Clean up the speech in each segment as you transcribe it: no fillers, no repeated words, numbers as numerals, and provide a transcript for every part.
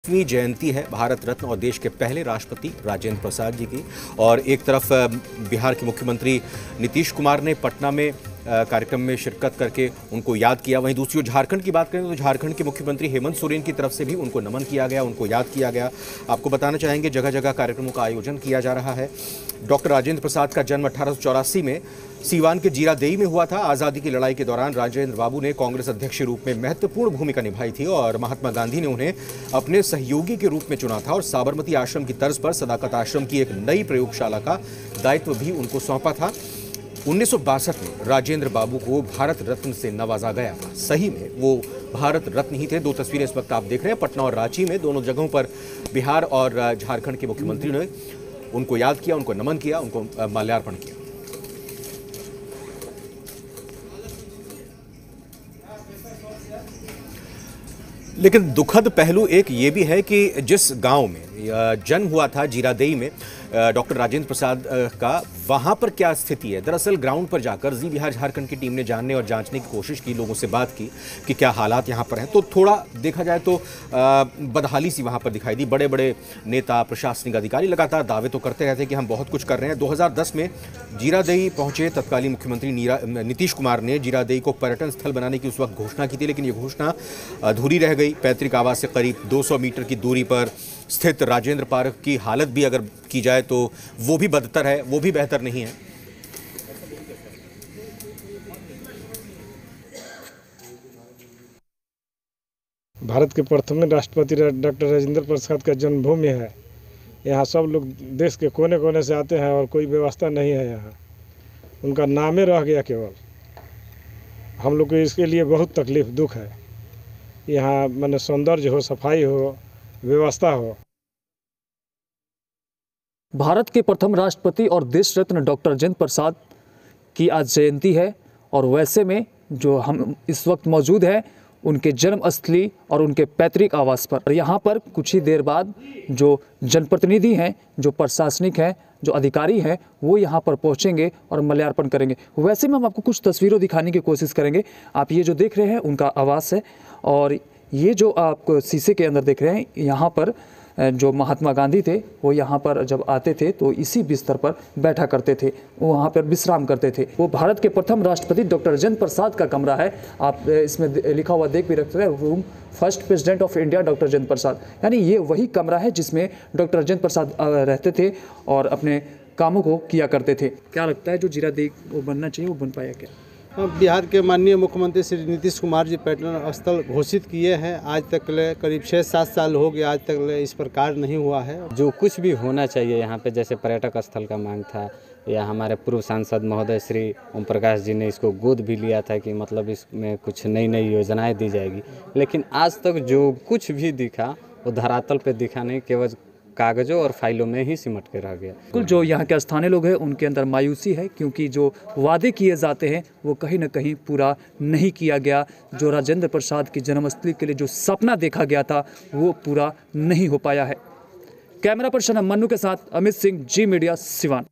वीं जयंती है भारत रत्न और देश के पहले राष्ट्रपति राजेंद्र प्रसाद जी की। और एक तरफ बिहार के मुख्यमंत्री नीतीश कुमार ने पटना में कार्यक्रम में शिरकत करके उनको याद किया। वहीं दूसरी ओर झारखंड की बात करें तो झारखंड के मुख्यमंत्री हेमंत सोरेन की तरफ से भी उनको नमन किया गया, उनको याद किया गया। आपको बताना चाहेंगे जगह जगह कार्यक्रमों का आयोजन किया जा रहा है। डॉक्टर राजेंद्र प्रसाद का जन्म 1884 में सीवान के जीरादेई में हुआ था। आज़ादी की लड़ाई के दौरान राजेंद्र बाबू ने कांग्रेस अध्यक्ष के रूप में महत्वपूर्ण भूमिका निभाई थी और महात्मा गांधी ने उन्हें अपने सहयोगी के रूप में चुना था और साबरमती आश्रम की तर्ज पर सदाकत आश्रम की एक नई प्रयोगशाला का दायित्व भी उनको सौंपा था। 1962 में राजेंद्र बाबू को भारत रत्न से नवाजा गया था। सही में वो भारत रत्न ही थे। दो तस्वीरें इस वक्त आप देख रहे हैं, पटना और रांची में। दोनों जगहों पर बिहार और झारखंड के मुख्यमंत्री ने उनको याद किया, उनको नमन किया, उनको माल्यार्पण किया। लेकिन दुखद पहलू एक ये भी है कि जिस गांव में जन्म हुआ था जीरादेई में डॉक्टर राजेंद्र प्रसाद का, वहां पर क्या स्थिति है। दरअसल ग्राउंड पर जाकर जी बिहार झारखंड की टीम ने जानने और जांचने की कोशिश की, लोगों से बात की कि क्या हालात यहां पर हैं। तो थोड़ा देखा जाए तो बदहाली सी वहां पर दिखाई दी। बड़े बड़े नेता, प्रशासनिक अधिकारी लगातार दावे तो करते रहते कि हम बहुत कुछ कर रहे हैं। 2010 में जीरादेई पहुंचे तत्कालीन मुख्यमंत्री नीतीश कुमार ने जीरादेई को पर्यटन स्थल बनाने की उस वक्त घोषणा की थी, लेकिन ये घोषणा अधूरी रह गई। पैतृक आवास से करीब 200 मीटर की दूरी पर स्थित राजेंद्र पार्क की हालत भी अगर की जाए तो वो भी बदतर है, वो भी बेहतर नहीं है। भारत के प्रथम राष्ट्रपति डॉक्टर राजेंद्र प्रसाद का जन्मभूमि है। यहाँ सब लोग देश के कोने कोने से आते हैं और कोई व्यवस्था नहीं है यहाँ। उनका नामे रह गया केवल। हम लोग को इसके लिए बहुत तकलीफ दुख है। यहाँ माने सौंदर्य हो, सफाई हो, व्यवस्था हो। भारत के प्रथम राष्ट्रपति और देश रत्न डॉक्टर राजेंद्र प्रसाद की आज जयंती है और वैसे में जो हम इस वक्त मौजूद हैं उनके जन्म स्थली और उनके पैतृक आवास पर। और यहाँ पर कुछ ही देर बाद जो जनप्रतिनिधि हैं, जो प्रशासनिक हैं, जो अधिकारी हैं, वो यहाँ पर पहुँचेंगे और माल्यार्पण करेंगे। वैसे में हम आपको कुछ तस्वीरों दिखाने की कोशिश करेंगे। आप ये जो देख रहे हैं उनका आवास है और ये जो आप शीशे के अंदर देख रहे हैं, यहाँ पर जो महात्मा गांधी थे वो यहाँ पर जब आते थे तो इसी बिस्तर पर बैठा करते थे, वो वहाँ पर विश्राम करते थे। वो भारत के प्रथम राष्ट्रपति डॉक्टर राजेंद्र प्रसाद का कमरा है। आप इसमें लिखा हुआ देख भी रखते हैं, रूम first president of India doctor Rajendra Prasad. यानी ये वही कमरा है जिसमें डॉक्टर राजेंद्र प्रसाद रहते थे और अपने कामों को किया करते थे। क्या लगता है जो जीरादेई वो बनना चाहिए वो बन पाया क्या? बिहार के माननीय मुख्यमंत्री श्री नीतीश कुमार जी पर्यटन स्थल घोषित किए हैं। आज तक करीब 6-7 साल हो गए, आज तक इस पर कार्य नहीं हुआ है। जो कुछ भी होना चाहिए यहाँ पे, जैसे पर्यटक स्थल का मांग था या हमारे पूर्व सांसद महोदय श्री ओम प्रकाश जी ने इसको गोद भी लिया था कि मतलब इसमें कुछ नई नई योजनाएं दी जाएगी, लेकिन आज तक जो कुछ भी दिखा वो धरातल पे दिखा नहीं, केवल कागजों और फाइलों में ही सिमट के रह गया। बिल्कुल, जो यहाँ के स्थानीय लोग हैं उनके अंदर मायूसी है क्योंकि जो वादे किए जाते हैं वो कहीं ना कहीं पूरा नहीं किया गया। जो राजेंद्र प्रसाद की जन्मस्थली के लिए जो सपना देखा गया था वो पूरा नहीं हो पाया है। कैमरा पर्सन मन्नू के साथ अमित सिंह, जी मीडिया, सिवान।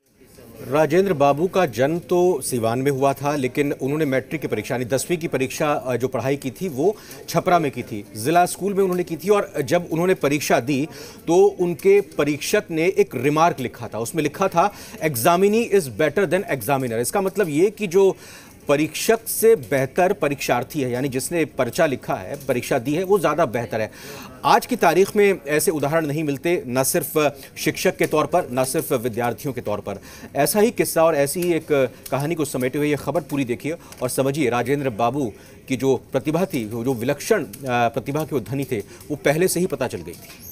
राजेंद्र बाबू का जन्म तो सिवान में हुआ था, लेकिन उन्होंने मैट्रिक की परीक्षा यानी 10वीं की परीक्षा जो पढ़ाई की थी वो छपरा में की थी, जिला स्कूल में उन्होंने की थी। और जब उन्होंने परीक्षा दी तो उनके परीक्षक ने एक रिमार्क लिखा था, उसमें लिखा था examinee is better than examiner. इसका मतलब ये कि जो परीक्षक से बेहतर परीक्षार्थी है, यानी जिसने पर्चा लिखा है, परीक्षा दी है, वो ज़्यादा बेहतर है। आज की तारीख में ऐसे उदाहरण नहीं मिलते, न सिर्फ शिक्षक के तौर पर, न सिर्फ विद्यार्थियों के तौर पर। ऐसा ही किस्सा और ऐसी ही एक कहानी को समेटे हुए ये खबर पूरी देखिए और समझिए राजेंद्र बाबू की जो प्रतिभा थी, जो विलक्षण प्रतिभा के वो धनी थे, वो पहले से ही पता चल गई थी।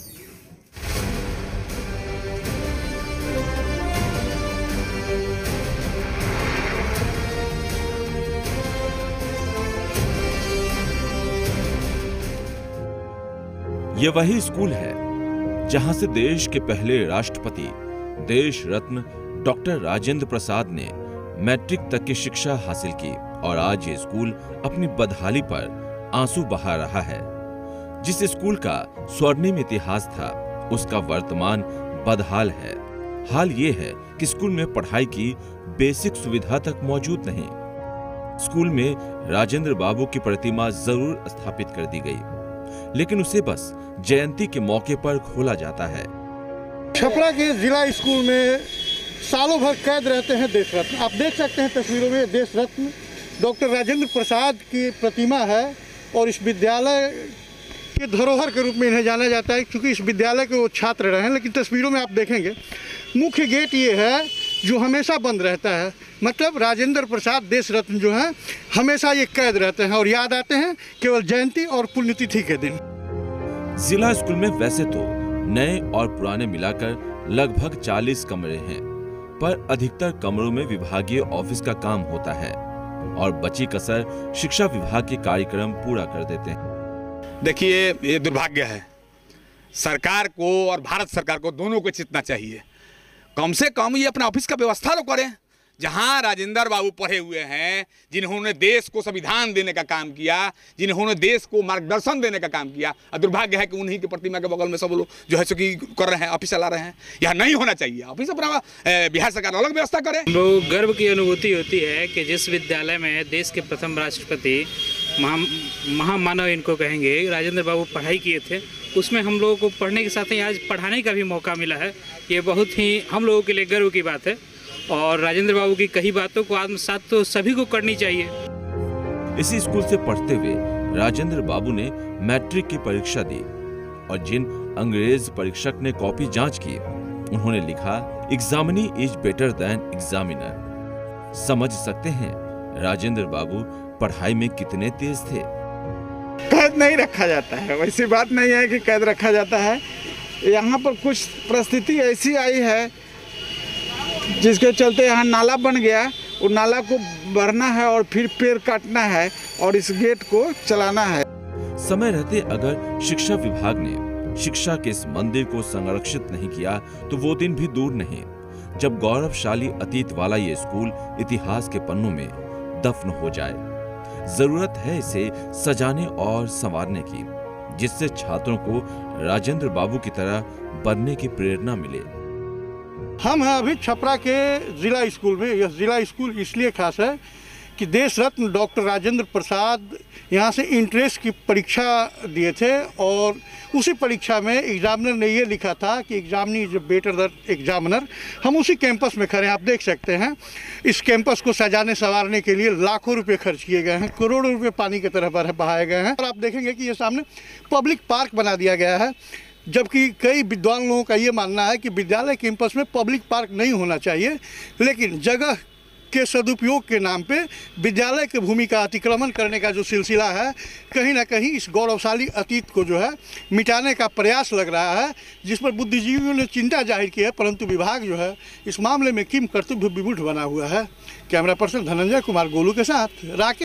ये वही स्कूल है जहां से देश के पहले राष्ट्रपति देश रत्न डॉक्टर राजेंद्र प्रसाद ने मैट्रिक तक की शिक्षा हासिल की और आज ये स्कूल अपनी बदहाली पर आंसू बहा रहा है। जिस स्कूल का स्वर्णिम इतिहास था उसका वर्तमान बदहाल है। हाल ये है कि स्कूल में पढ़ाई की बेसिक सुविधा तक मौजूद नहीं। स्कूल में राजेंद्र बाबू की प्रतिमा जरूर स्थापित कर दी गई, लेकिन उसे बस जयंती के मौके पर खोला जाता है। छपरा के जिला स्कूल में सालों भर कैद रहते हैं देश रत्न। आप देख सकते हैं तस्वीरों में देश रत्न डॉक्टर राजेंद्र प्रसाद की प्रतिमा है और इस विद्यालय के धरोहर के रूप में इन्हें जाना जाता है, क्योंकि इस विद्यालय के वो छात्र रहे हैं। लेकिन तस्वीरों में आप देखेंगे मुख्य गेट ये है जो हमेशा बंद रहता है, मतलब राजेंद्र प्रसाद देश रत्न जो है हमेशा ये कैद रहते हैं और याद आते हैं केवल जयंती और पुण्यतिथि के दिन। जिला स्कूल में वैसे तो नए और पुराने मिलाकर लगभग 40 कमरे हैं, पर अधिकतर कमरों में विभागीय ऑफिस का काम होता है और बची कसर शिक्षा विभाग के कार्यक्रम पूरा कर देते हैं। देखिए, ये दुर्भाग्य है। सरकार को और भारत सरकार को दोनों को चेतना चाहिए। कम से कम ये अपना ऑफिस का व्यवस्था तो करें। जहां राजेंद्र बाबू पढ़े हुए हैं, जिन्होंने देश को संविधान देने का काम किया, जिन्होंने देश को मार्गदर्शन देने का काम किया, और दुर्भाग्य है कि उन्हीं की प्रतिमा के बगल में सब लोग जो है सो कि कर रहे हैं, ऑफिस चला रहे हैं। यह नहीं होना चाहिए। ऑफिस अपना बिहार सरकार अलग व्यवस्था करे। हम लोग गर्व की अनुभूति होती है कि जिस विद्यालय में देश के प्रथम राष्ट्रपति महामानव इनको कहेंगे राजेंद्र बाबू पढ़ाई किए थे, उसमें हम लोगों को पढ़ने के साथ ही आज पढ़ाने का भी मौका मिला है। ये बहुत ही हम लोगों के लिए गर्व की बात है और राजेंद्र बाबू की कई बातों को आत्मसात तो सभी को करनी चाहिए। इसी स्कूल से पढ़ते हुए राजेंद्र बाबू ने मैट्रिक की परीक्षा दी और जिन अंग्रेज परीक्षक ने कॉपी जांच की, उन्होंने लिखा, examinee is better than examiner. समझ सकते हैं राजेंद्र बाबू पढ़ाई में कितने तेज थे। कैद नहीं रखा जाता है, वैसी बात नहीं है कि कैद रखा जाता है। यहाँ पर कुछ परिस्थिति ऐसी आई है जिसके चलते यहाँ नाला बन गया। वो नाला को भरना है और फिर पेड़ काटना है और इस गेट को चलाना है। समय रहते अगर शिक्षा विभाग ने शिक्षा के इस मंदिर को संरक्षित नहीं किया तो वो दिन भी दूर नहीं जब गौरवशाली अतीत वाला ये स्कूल इतिहास के पन्नों में दफन हो जाए। जरूरत है इसे सजाने और संवारने की, जिससे छात्रों को राजेंद्र बाबू की तरह बनने की प्रेरणा मिले। हम हैं अभी छपरा के जिला स्कूल में। यह जिला स्कूल इसलिए खास है कि देश रत्न डॉक्टर राजेंद्र प्रसाद यहाँ से इंट्रेंस की परीक्षा दिए थे और उसी परीक्षा में एग्जामिनर ने ये लिखा था कि examinee is better than examiner. हम उसी कैंपस में खड़े हैं। आप देख सकते हैं इस कैंपस को सजाने संवारने के लिए लाखों रुपए खर्च किए गए हैं, करोड़ों रुपए पानी की तरह बहाए गए हैं। और आप देखेंगे कि ये सामने पब्लिक पार्क बना दिया गया है, जबकि कई विद्वान लोगों का ये मानना है कि विद्यालय कैंपस में पब्लिक पार्क नहीं होना चाहिए, लेकिन जगह के सदुपयोग के नाम पे विद्यालय की भूमि का अतिक्रमण करने का जो सिलसिला है, कहीं ना कहीं इस गौरवशाली अतीत को जो है मिटाने का प्रयास लग रहा है, जिस पर बुद्धिजीवियों ने चिंता जाहिर की है, परंतु विभाग जो है इस मामले में किम कर्तव्य विमूढ़ बना हुआ है। कैमरा पर्सन धनंजय कुमार गोलू के साथ राकेश।